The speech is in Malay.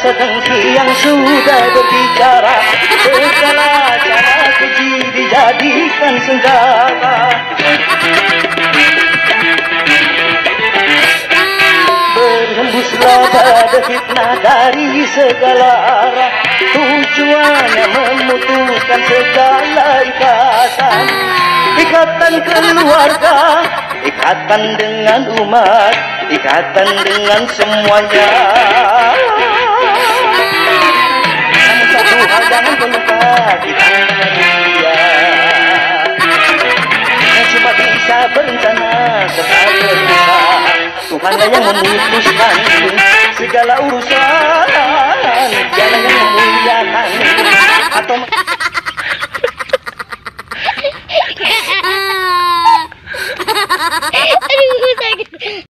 sedengki yang sudah berbicara, segala cara keji dijadikan senjata. Berhembuslah pada fitnah dari segala arah, tujuannya memutuskan segala ikatan. Ikatan keluarga, ikatan dengan umat, ikatan dengan semuanya. Namun satu hal jangan lupa, kita manusia yang cuma bisa berencana serta berusaha. Tuhan yang memutuskan segala urusan, Dialah yang memuliakan atau